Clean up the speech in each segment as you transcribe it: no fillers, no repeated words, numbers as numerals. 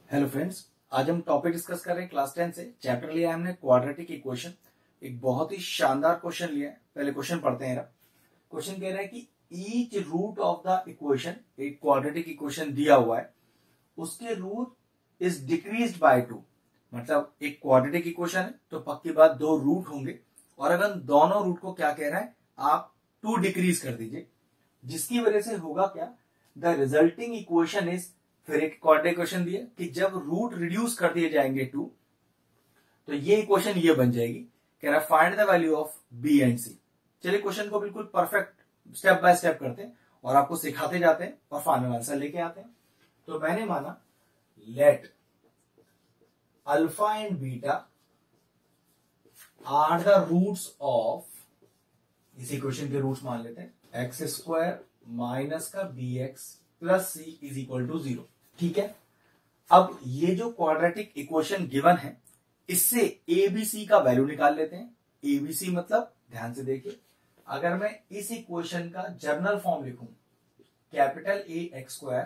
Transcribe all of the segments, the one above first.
Hello friends, आज हम topic discuss कर रहे हैं क्लास 10 से। चैप्टर लिया है हमने क्वाड्रेटिक इक्वेशन। एक बहुत ही शानदार क्वेश्चन लिया है। पहले क्वेश्चन पढ़ते हैं। क्वेश्चन कह रहा है कि each root of the equation, एक क्वाड्रेटिक इक्वेशन दिया हुआ है, उसके रूट इज डिक्रीज्ड बाय 2। मतलब एक क्वाड्रेटिक इक्वेशन है तो पक्की बात दो रूट होंगे, और अगर दोनों रूट को क्या कह रहा है, आप 2 डिक्रीज कर दीजिए, जिसकी वजह से होगा क्या, द रिजल्टिंग इक्वेशन इज, फिर एक क्वाड्रेटिक इक्वेशन दिया कि जब रूट रिड्यूस कर दिए जाएंगे 2, तो ये इक्वेशन ये बन जाएगी। कह रहा find the value of B and C. चलिए क्वेश्चन को बिल्कुल परफेक्ट स्टेप बाय स्टेप करते हैं और आपको सिखाते जाते हैं और फाइनल आंसर लेके आते हैं। तो मैंने माना let alpha and beta are the roots of, इस इक्वेशन के रूट्स मान लेते हैं, एक्स स्क्वायर माइनस का B x plus C is equal to 0। ठीक है, अब ये जो क्वाड्रेटिक इक्वेशन गिवन है, इससे एबीसी का वैल्यू निकाल लेते हैं। एबीसी मतलब, ध्यान से देखिए, अगर मैं इस इक्वेशन का जर्नल फॉर्म लिखूं, capital A x square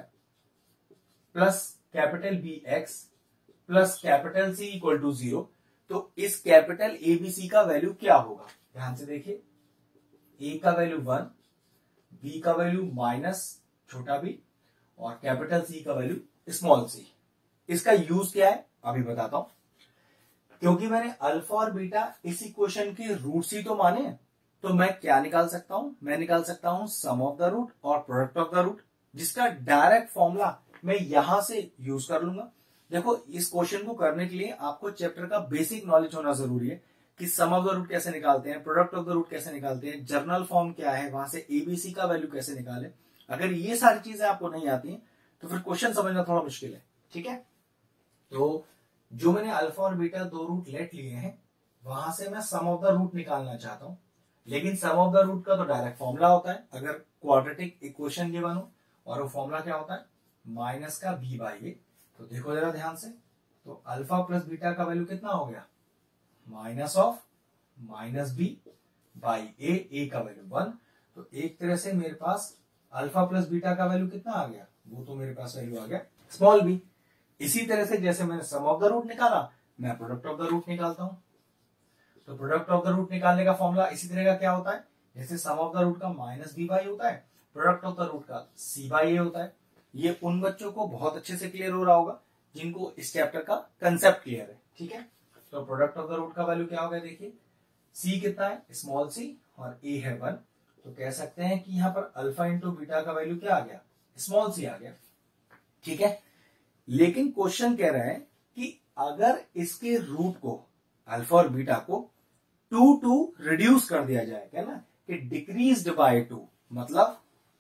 plus capital B x plus capital C equal to 0, तो इस कैपिटल एबीसी का वैल्यू क्या होगा? ध्यान से देखिए, ए का वैल्यू 1, बी का वैल्यू माइनस छोटा बी, और कैपिटल सी का वैल्यू स्मॉल सी। इसका यूज क्या है अभी बताता हूं। क्योंकि मैंने अल्फा और बीटा इस इक्वेशन के रूट ही तो माने हैं, तो मैं क्या निकाल सकता हूं? मैं निकाल सकता हूं सम ऑफ द रूट और प्रोडक्ट ऑफ द रूट, जिसका डायरेक्ट फॉर्मूला मैं यहां से यूज कर लूंगा। देखो, इस क्वेश्चन को करने के लिए आपको चैप्टर का बेसिक नॉलेज होना जरूरी है कि सम ऑफ द रूट कैसे निकालते हैं, प्रोडक्ट ऑफ द रूट कैसे निकालते हैं, जर्नल फॉर्म क्या है, वहां से एबीसी का वैल्यू कैसे निकाले। अगर ये सारी चीजें आपको नहीं आती हैं तो फिर क्वेश्चन समझना थोड़ा मुश्किल है। ठीक है, तो जो मैंने अल्फा और बीटा दो रूट लेट लिए हैं, वहां से मैं सम ऑफ द रूट निकालना चाहता हूं। लेकिन सम ऑफ द रूट का तो डायरेक्ट फॉर्मूला होता है अगर क्वाड्रेटिक इक्वेशन गिवन हो, और वो फॉर्मूला क्या होता है, माइनस का बी बाई ए। तो देखो जरा ध्यान से, तो अल्फा प्लस बीटा का वैल्यू कितना हो गया, minus of minus B by A का वैल्यू 1। तो एक तरह से मेरे पास अल्फा प्लस बीटा का वैल्यू कितना आ गया, वो तो मेरे पास वैल्यू आ गया स्मॉल बी। इसी तरह से जैसे मैंने सम ऑफ द रूट निकाला, मैं प्रोडक्ट ऑफ द रूट निकालता हूं। तो प्रोडक्ट ऑफ द रूट निकालने का फॉर्मूला इसी तरह का क्या होता है, जैसे सम ऑफ द रूट का माइनस बी बाई होता है, प्रोडक्ट ऑफ द रूट का सी बाई ए होता है। ये उन बच्चों को बहुत अच्छे से क्लियर हो रहा होगा जिनको इस चैप्टर का कंसेप्ट क्लियर है। ठीक है, तो प्रोडक्ट ऑफ द रूट का वैल्यू क्या होगा, देखिए सी कितना है, स्मॉल सी, और ए है 1। तो कह सकते हैं कि यहां पर अल्फा इंटू बीटा का वैल्यू क्या आ गया, स्मॉल सी आ गया। ठीक है, लेकिन क्वेश्चन कह रहा है कि अगर इसके रूट को, अल्फा और बीटा को 2 रिड्यूस कर दिया जाए, क्या ना कि डिक्रीज्ड बाय 2, मतलब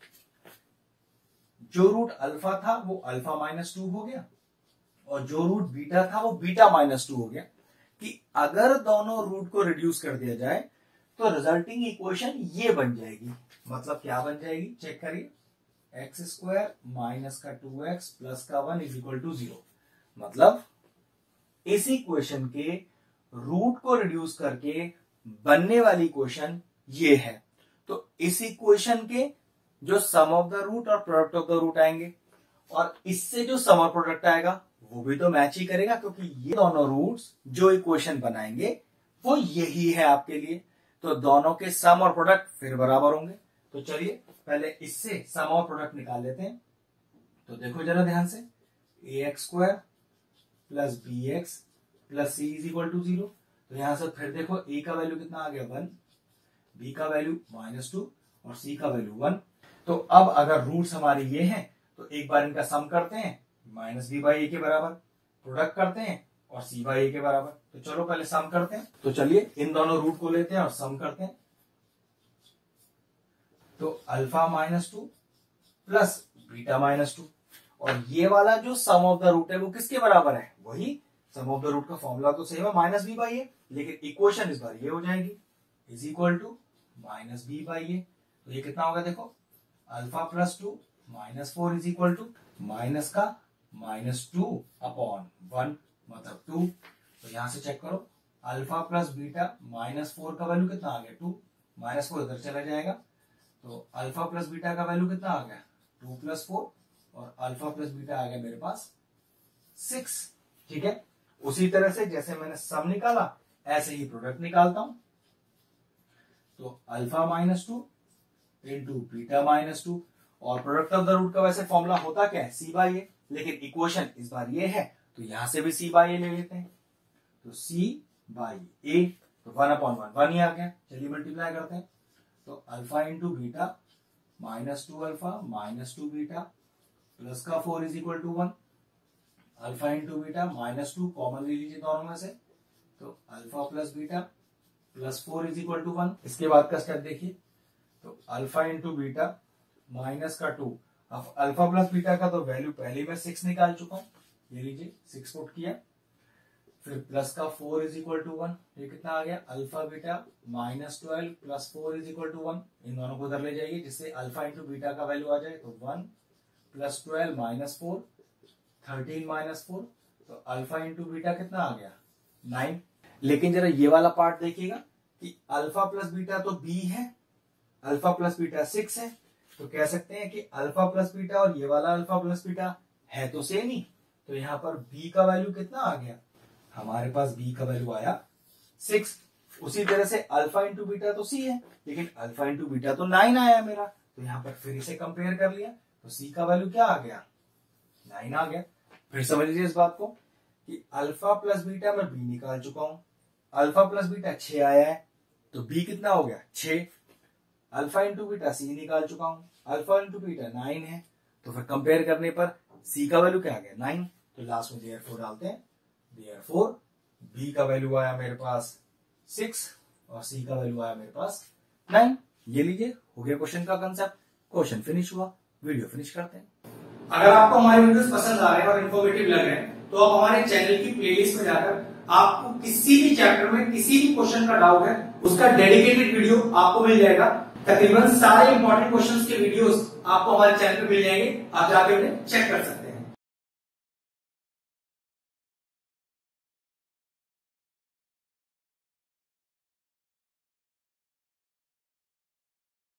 जो रूट अल्फा था वो अल्फा माइनस 2 हो गया, और जो रूट बीटा था वो बीटा माइनस 2 हो गया। कि अगर दोनों रूट को रिड्यूस कर दिया जाए तो रिजल्टिंग इक्वेशन ये बन जाएगी। मतलब क्या बन जाएगी, चेक करिए, एक्स स्क्वायर माइनस का 2x प्लस का 1 इज इक्वल टू 0। मतलब इस इक्वेशन के रूट को रिड्यूस करके बनने वाली इक्वेशन ये है। तो इस इक्वेशन के जो सम ऑफ द रूट और प्रोडक्ट ऑफ द रूट आएंगे, और इससे जो सम और प्रोडक्ट आएगा वो भी तो मैच ही करेगा, क्योंकि ये दोनों रूट्स जो इक्वेशन बनाएंगे वो यही है आपके लिए। तो दोनों के सम और प्रोडक्ट फिर बराबर होंगे। तो चलिए पहले इससे सम और प्रोडक्ट निकाल लेते हैं। तो देखो जरा ध्यान से, A x square plus B x plus C is equal to 0। तो यहां से फिर देखो, ए का वैल्यू कितना आ गया 1, बी का वैल्यू -2 और सी का वैल्यू 1। तो अब अगर रूट्स हमारे ये हैं तो एक बार इनका सम करते हैं, माइनस बी बाई ए के बराबर, प्रोडक्ट करते हैं और सी बाई ए के बराबर। तो चलो पहले सम करते हैं। तो चलिए इन दोनों रूट को लेते हैं और सम करते हैं। तो अल्फा -2 प्लस बीटा -2, और ये वाला जो सम ऑफ द रूट है वो किसके बराबर है, वही सम ऑफ द रूट का फॉर्मूला तो सेम है, माइनस बी बाई ए, लेकिन इक्वेशन इस बार ये हो जाएगी, is equal to minus B by A. तो ये कितना होगा, देखो alpha plus 2 -4 is equal to minus का -2 अपॉन 1 मतलब 2। तो यहां से चेक करो, अल्फा प्लस बीटा -4 का वैल्यू कितना आ गया 2, -4 इधर चला जाएगा, तो अल्फा प्लस बीटा का वैल्यू कितना आ गया 2 + 4, और अल्फा प्लस बीटा आ गया मेरे पास 6। ठीक है, उसी तरह से जैसे मैंने सम निकाला ऐसे ही प्रोडक्ट निकालता हूं। तो अल्फा -2 इंटू बीटा -2, और प्रोडक्ट ऑफ द रूट का वैसे फॉर्मूला होता क्या है, C/A, लेकिन इक्वेशन इस बार ये है तो यहां से भी C/A ले लेते हैं। तो C/A, तो 1/1 1 ही आ गया। चलिए मल्टीप्लाई करते हैं। तो alpha into beta -2 alpha -2 beta plus का 4 is equal to 1। Alpha into beta -2 common ले लीजिए दोनों में से, तो alpha plus beta plus 4 is equal to 1। इसके बाद का स्टेप देखिए, तो अल्फा इंटू बीटा माइनस का 2। अब अल्फा प्लस बीटा का तो वैल्यू पहले मैं 6 निकाल चुका हूं, ये लीजिए 6 पुट किया, फिर प्लस का 4 इज इक्वल टू 1। ये कितना आ गया, alpha beta -12 plus 4 is equal to 1। इन दोनों को उधर ले जाइए जिससे अल्फा इंटू बीटा का वैल्यू आ जाए, तो 1 प्लस 12 -4 13 -4, तो अल्फा इंटू बीटा कितना आ गया 9। लेकिन जरा ये वाला पार्ट देखिएगा कि अल्फा प्लस बीटा तो b है, अल्फा प्लस बीटा 6 है, तो कह सकते हैं कि अल्फा प्लस बीटा और ये वाला अल्फा प्लस बीटा है तो सेम ही। तो यहां पर b का वैल्यू कितना आ गया, हमारे पास b का वैल्यू आया 6। उसी तरह से अल्फा इंटू बीटा तो c है, लेकिन अल्फा इंटू बीटा तो 9 आया मेरा, तो यहां पर फिर इसे कंपेयर कर लिया, तो c का वैल्यू क्या आ गया 9 आ गया। फिर समझ लीजिए इस बात को कि अल्फा प्लस बीटा मैं b निकाल चुका हूं, अल्फा प्लस बीटा 6 आया है, तो b कितना हो गया 6। अल्फा इंटू बीटा c निकाल चुका हूं, अल्फा इंटू बीटा 9 है, तो फिर कंपेयर करने पर c का वैल्यू क्या आ गया 9। तो लास्ट में देयरफॉर डालते हैं, देयरफॉर b का वैल्यू आया मेरे पास 6 और c का वैल्यू आया मेरे पास 9। ये लीजिए हो गया क्वेश्चन का कंसेप्ट। क्वेश्चन फिनिश हुआ, वीडियो फिनिश करते हैं। अगर आपको हमारे वीडियोस पसंद आ रहे हैं और इन्फॉर्मेटिव लग रहे हैं तो आप हमारे चैनल की प्लेलिस्ट में जाकर आपको किसी भी चैप्टर में किसी भी क्वेश्चन का डाउट है उसका डेडिकेटेड वीडियो आपको मिल जाएगा। तकरीबन सारे इंपॉर्टेंट क्वेश्चंस के वीडियोस आपको हमारे चैनल पे मिल जाएंगे, आप जाके उन्हें चेक कर सकते हैं।